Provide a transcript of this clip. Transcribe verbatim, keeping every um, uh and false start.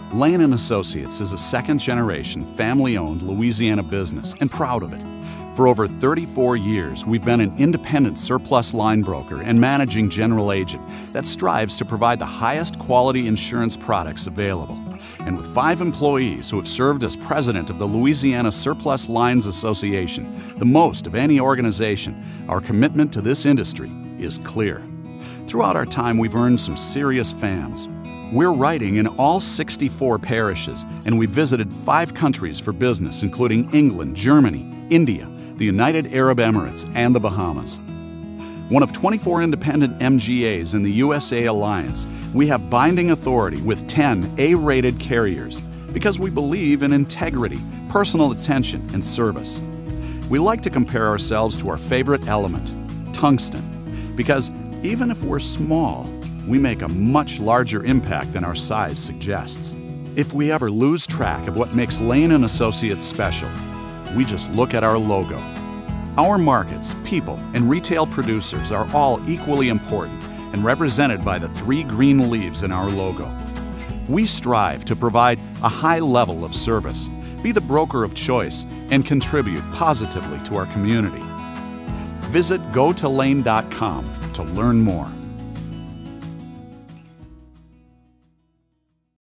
Lane and Associates is a second-generation, family-owned Louisiana business, and proud of it. For over thirty-four years, we've been an independent surplus line broker and managing general agent that strives to provide the highest quality insurance products available. And with five employees who have served as president of the Louisiana Surplus Lines Association, the most of any organization, our commitment to this industry is clear. Throughout our time, we've earned some serious fans. We're writing in all sixty-four parishes, and we visited five countries for business, including England, Germany, India, the United Arab Emirates, and the Bahamas. One of twenty-four independent M G As in the U S A Alliance, we have binding authority with ten A-rated carriers because we believe in integrity, personal attention, and service. We like to compare ourselves to our favorite element, tungsten, because even if we're small, we make a much larger impact than our size suggests. If we ever lose track of what makes Lane and Associates special, we just look at our logo. Our markets, people, and retail producers are all equally important and represented by the three green leaves in our logo. We strive to provide a high level of service, be the broker of choice, and contribute positively to our community. Visit go to lane dot com to learn more.